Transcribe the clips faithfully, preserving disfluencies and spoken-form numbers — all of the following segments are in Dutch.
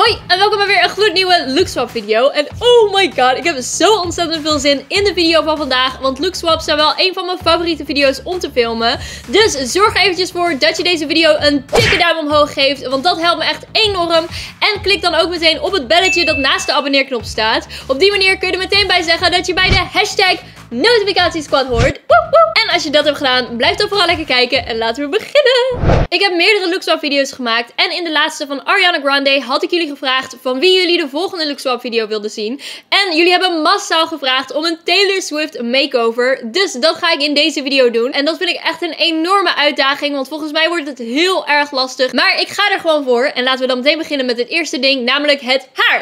Hoi en welkom bij weer een gloednieuwe LookSwap video. En oh my god, ik heb zo ontzettend veel zin in de video van vandaag. Want LookSwap zijn wel een van mijn favoriete video's om te filmen. Dus zorg er eventjes voor dat je deze video een dikke duim omhoog geeft. Want dat helpt me echt enorm. En klik dan ook meteen op het belletje dat naast de abonneerknop staat. Op die manier kun je er meteen bij zeggen dat je bij de hashtag notificatiesquad hoort. Woep, woep. En als je dat hebt gedaan, blijf dan vooral lekker kijken en laten we beginnen. Ik heb meerdere LookSwap video's gemaakt. En in de laatste van Ariana Grande had ik jullie gevraagd van wie jullie de volgende LookSwap video wilden zien. En jullie hebben massaal gevraagd om een Taylor Swift makeover. Dus dat ga ik in deze video doen. En dat vind ik echt een enorme uitdaging. Want volgens mij wordt het heel erg lastig. Maar ik ga er gewoon voor. En laten we dan meteen beginnen met het eerste ding. Namelijk het haar.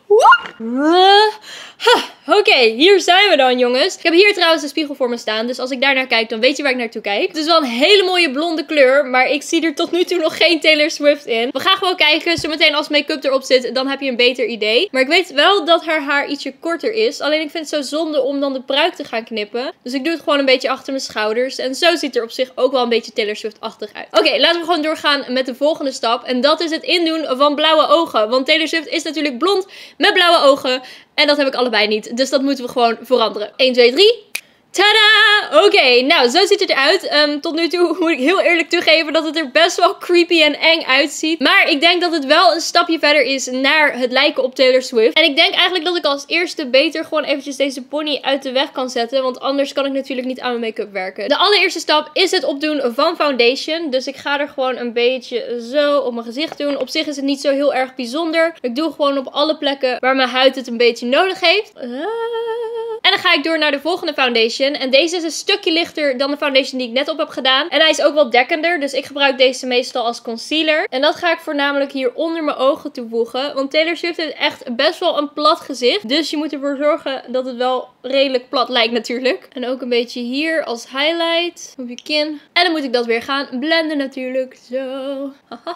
Uh, Oké, okay, hier zijn we dan, jongens. Ik heb hier trouwens een spiegel voor me staan. Dus als ik daar naar kijk, dan weet je waar ik naartoe kijk. Het is wel een hele mooie blonde kleur. Maar ik zie er tot nu toe nog geen Taylor Swift in. We gaan gewoon kijken. Zometeen als make-up erop zit, dan heb je een beter idee. Maar ik weet wel dat haar haar ietsje korter is. Alleen ik vind het zo zonde om dan de pruik te gaan knippen. Dus ik doe het gewoon een beetje achter mijn schouders. En zo ziet er op zich ook wel een beetje Taylor Swift-achtig uit. Oké, okay, laten we gewoon doorgaan met de volgende stap. En dat is het indoen van blauwe ogen. Want Taylor Swift is natuurlijk blond met blauwe ogen. En dat heb ik allebei niet. Dus dat moeten we gewoon veranderen. één, twee, drie. Tadaa! Oké, okay, nou zo ziet het eruit. Um, tot nu toe moet ik heel eerlijk toegeven dat het er best wel creepy en eng uitziet. Maar ik denk dat het wel een stapje verder is naar het lijken op Taylor Swift. En ik denk eigenlijk dat ik als eerste beter gewoon eventjes deze pony uit de weg kan zetten. Want anders kan ik natuurlijk niet aan mijn make-up werken. De allereerste stap is het opdoen van foundation. Dus ik ga er gewoon een beetje zo op mijn gezicht doen. Op zich is het niet zo heel erg bijzonder. Ik doe gewoon op alle plekken waar mijn huid het een beetje nodig heeft. Ah. En dan ga ik door naar de volgende foundation. En deze is een stukje lichter dan de foundation die ik net op heb gedaan. En hij is ook wel dekkender. Dus ik gebruik deze meestal als concealer. En dat ga ik voornamelijk hier onder mijn ogen toevoegen. Want Taylor Swift heeft echt best wel een plat gezicht. Dus je moet ervoor zorgen dat het wel redelijk plat lijkt natuurlijk. En ook een beetje hier als highlight. Op je kin. En dan moet ik dat weer gaan blenden natuurlijk. Zo.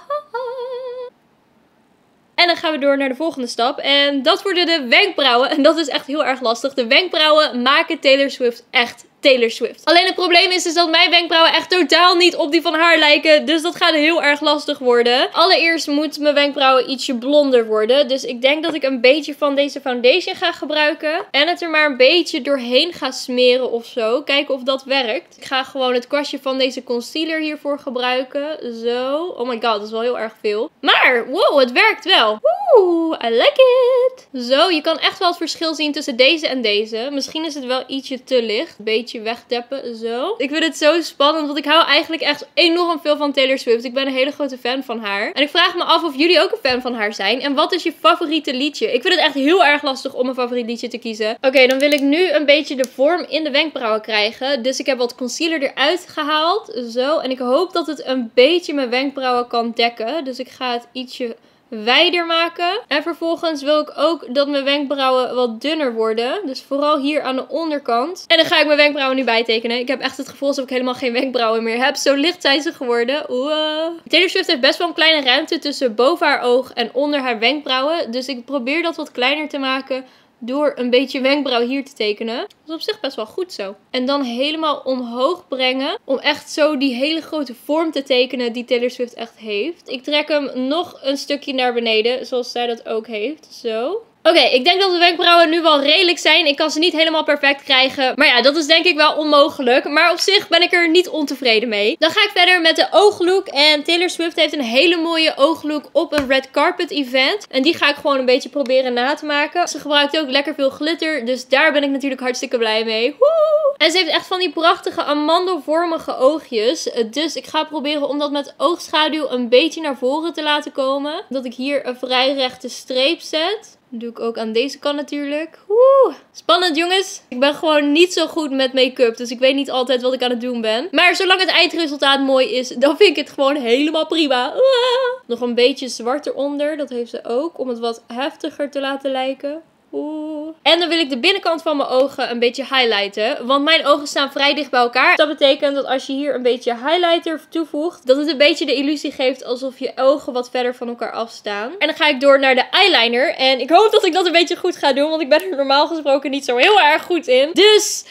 En dan gaan we door naar de volgende stap. En dat worden de wenkbrauwen. En dat is echt heel erg lastig. De wenkbrauwen maken Taylor Swift echt Taylor Swift. Alleen het probleem is, is dat mijn wenkbrauwen echt totaal niet op die van haar lijken. Dus dat gaat heel erg lastig worden. Allereerst moeten mijn wenkbrauwen ietsje blonder worden. Dus ik denk dat ik een beetje van deze foundation ga gebruiken. En het er maar een beetje doorheen ga smeren of zo. Kijken of dat werkt. Ik ga gewoon het kwastje van deze concealer hiervoor gebruiken. Zo. Oh my god, dat is wel heel erg veel. Maar, wow, het werkt wel. Oeh, I like it. Zo, je kan echt wel het verschil zien tussen deze en deze. Misschien is het wel ietsje te licht. Een beetje wegdeppen, zo. Ik vind het zo spannend, want ik hou eigenlijk echt enorm veel van Taylor Swift. Ik ben een hele grote fan van haar. En ik vraag me af of jullie ook een fan van haar zijn. En wat is je favoriete liedje? Ik vind het echt heel erg lastig om een favoriet liedje te kiezen. Oké, okay, dan wil ik nu een beetje de vorm in de wenkbrauwen krijgen. Dus ik heb wat concealer eruit gehaald. Zo. En ik hoop dat het een beetje mijn wenkbrauwen kan dekken. Dus ik ga het ietsje wijder maken. En vervolgens wil ik ook dat mijn wenkbrauwen wat dunner worden. Dus vooral hier aan de onderkant. En dan ga ik mijn wenkbrauwen nu bijtekenen. Ik heb echt het gevoel alsof ik helemaal geen wenkbrauwen meer heb. Zo licht zijn ze geworden. Wow. Taylor Swift heeft best wel een kleine ruimte tussen boven haar oog en onder haar wenkbrauwen. Dus ik probeer dat wat kleiner te maken door een beetje wenkbrauw hier te tekenen. Dat is op zich best wel goed zo. En dan helemaal omhoog brengen. Om echt zo die hele grote vorm te tekenen die Taylor Swift echt heeft. Ik trek hem nog een stukje naar beneden. Zoals zij dat ook heeft. Zo. Oké, okay, ik denk dat de wenkbrauwen nu wel redelijk zijn. Ik kan ze niet helemaal perfect krijgen. Maar ja, dat is denk ik wel onmogelijk. Maar op zich ben ik er niet ontevreden mee. Dan ga ik verder met de ooglook. En Taylor Swift heeft een hele mooie ooglook op een red carpet event. En die ga ik gewoon een beetje proberen na te maken. Ze gebruikt ook lekker veel glitter. Dus daar ben ik natuurlijk hartstikke blij mee. Woe! En ze heeft echt van die prachtige amandelvormige oogjes. Dus ik ga proberen om dat met oogschaduw een beetje naar voren te laten komen. Dat ik hier een vrij rechte streep zet. Dat doe ik ook aan deze kant natuurlijk. Woe! Spannend, jongens. Ik ben gewoon niet zo goed met make-up. Dus ik weet niet altijd wat ik aan het doen ben. Maar zolang het eindresultaat mooi is, dan vind ik het gewoon helemaal prima. Ah! Nog een beetje zwart eronder. Dat heeft ze ook. Om het wat heftiger te laten lijken. Oeh. En dan wil ik de binnenkant van mijn ogen een beetje highlighten. Want mijn ogen staan vrij dicht bij elkaar. Dat betekent dat als je hier een beetje highlighter toevoegt, dat het een beetje de illusie geeft alsof je ogen wat verder van elkaar afstaan. En dan ga ik door naar de eyeliner. En ik hoop dat ik dat een beetje goed ga doen. Want ik ben er normaal gesproken niet zo heel erg goed in. Dus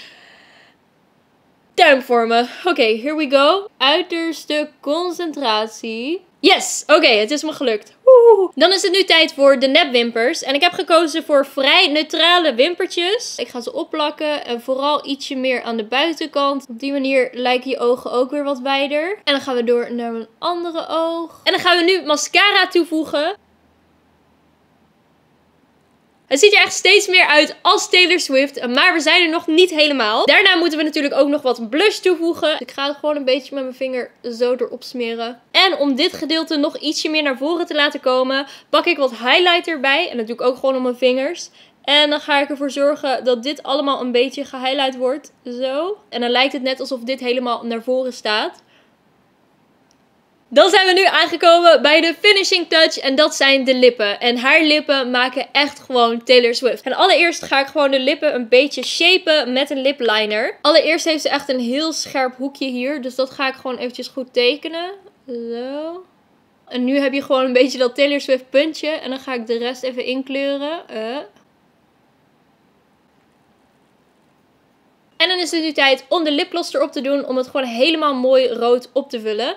duim voor me. Oké, okay, here we go. Uiterste concentratie. Yes, oké, okay, het is me gelukt. Woe. Dan is het nu tijd voor de nepwimpers. En ik heb gekozen voor vrij neutrale wimpertjes. Ik ga ze opplakken en vooral ietsje meer aan de buitenkant. Op die manier lijken je ogen ook weer wat wijder. En dan gaan we door naar een andere oog. En dan gaan we nu mascara toevoegen. Het ziet er echt steeds meer uit als Taylor Swift, maar we zijn er nog niet helemaal. Daarna moeten we natuurlijk ook nog wat blush toevoegen. Ik ga het gewoon een beetje met mijn vinger zo erop smeren. En om dit gedeelte nog ietsje meer naar voren te laten komen, pak ik wat highlighter bij. En dat doe ik ook gewoon op mijn vingers. En dan ga ik ervoor zorgen dat dit allemaal een beetje gehighlight wordt. Zo. En dan lijkt het net alsof dit helemaal naar voren staat. Dan zijn we nu aangekomen bij de finishing touch en dat zijn de lippen. En haar lippen maken echt gewoon Taylor Swift. En allereerst ga ik gewoon de lippen een beetje shapen met een lip liner. Allereerst heeft ze echt een heel scherp hoekje hier, dus dat ga ik gewoon eventjes goed tekenen. Zo. En nu heb je gewoon een beetje dat Taylor Swift puntje en dan ga ik de rest even inkleuren. Uh. En dan is het nu tijd om de lipgloss erop te doen. Om het gewoon helemaal mooi rood op te vullen.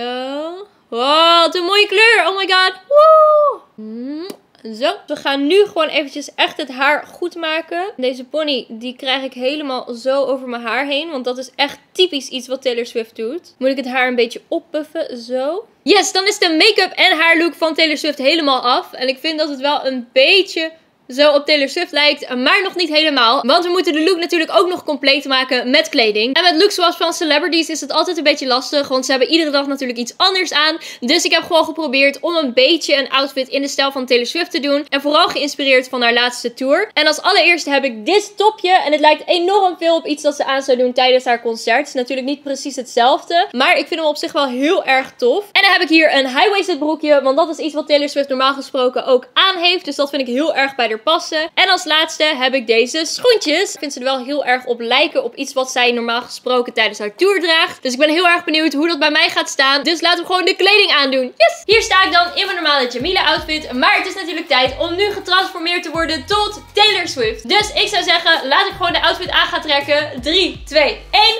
Zo. Wow, wat een mooie kleur. Oh my god. Woe. Mm, zo. We gaan nu gewoon eventjes echt het haar goed maken. Deze pony, die krijg ik helemaal zo over mijn haar heen. Want dat is echt typisch iets wat Taylor Swift doet. Moet ik het haar een beetje oppuffen. Zo. Yes, dan is de make-up en haarlook van Taylor Swift helemaal af. En ik vind dat het wel een beetje zo op Taylor Swift lijkt, maar nog niet helemaal. Want we moeten de look natuurlijk ook nog compleet maken met kleding. En met looks zoals van celebrities is het altijd een beetje lastig, want ze hebben iedere dag natuurlijk iets anders aan. Dus ik heb gewoon geprobeerd om een beetje een outfit in de stijl van Taylor Swift te doen. En vooral geïnspireerd van haar laatste tour. En als allereerste heb ik dit topje. En het lijkt enorm veel op iets dat ze aan zou doen tijdens haar concert. Het is natuurlijk niet precies hetzelfde, maar ik vind hem op zich wel heel erg tof. En dan heb ik hier een high-waisted broekje, want dat is iets wat Taylor Swift normaal gesproken ook aan heeft. Dus dat vind ik heel erg bij de passen. En als laatste heb ik deze schoentjes. Ik vind ze er wel heel erg op lijken op iets wat zij normaal gesproken tijdens haar tour draagt. Dus ik ben heel erg benieuwd hoe dat bij mij gaat staan. Dus laten we gewoon de kleding aandoen. Yes! Hier sta ik dan in mijn normale Jamila outfit. Maar het is natuurlijk tijd om nu getransformeerd te worden tot Taylor Swift. Dus ik zou zeggen, laat ik gewoon de outfit aan gaan trekken. drie, twee, één.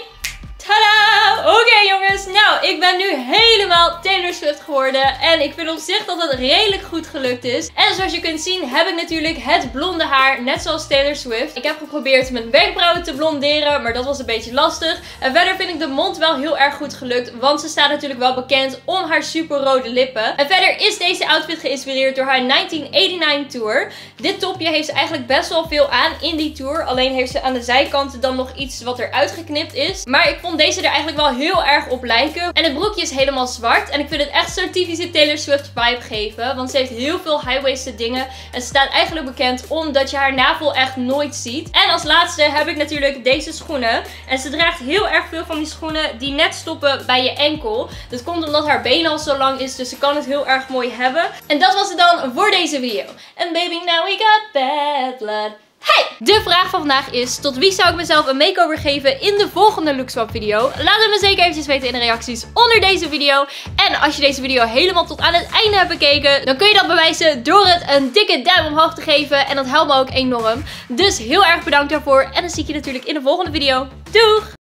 Tadaa! Oké okay, jongens, nou ik ben nu helemaal Taylor Swift geworden en ik vind op zich dat het redelijk goed gelukt is. En zoals je kunt zien heb ik natuurlijk het blonde haar, net zoals Taylor Swift. Ik heb geprobeerd mijn wenkbrauwen te blonderen, maar dat was een beetje lastig. En verder vind ik de mond wel heel erg goed gelukt, want ze staat natuurlijk wel bekend om haar super rode lippen. En verder is deze outfit geïnspireerd door haar negentien negenennegentig tour. Dit topje heeft ze eigenlijk best wel veel aan in die tour, alleen heeft ze aan de zijkanten dan nog iets wat er uitgeknipt is. Maar ik vond deze er eigenlijk wel heel erg op lijken. En het broekje is helemaal zwart. En ik vind het echt zo'n typische Taylor Swift vibe geven. Want ze heeft heel veel high-waisted dingen. En ze staat eigenlijk bekend omdat je haar navel echt nooit ziet. En als laatste heb ik natuurlijk deze schoenen. En ze draagt heel erg veel van die schoenen die net stoppen bij je enkel. Dat komt omdat haar been al zo lang is. Dus ze kan het heel erg mooi hebben. En dat was het dan voor deze video. En baby, now we got bad blood. Hey! De vraag van vandaag is, tot wie zou ik mezelf een makeover geven in de volgende lookswap video? Laat het me zeker eventjes weten in de reacties onder deze video. En als je deze video helemaal tot aan het einde hebt bekeken, dan kun je dat bewijzen door het een dikke duim omhoog te geven. En dat helpt me ook enorm. Dus heel erg bedankt daarvoor. En dan zie ik je natuurlijk in de volgende video. Doeg!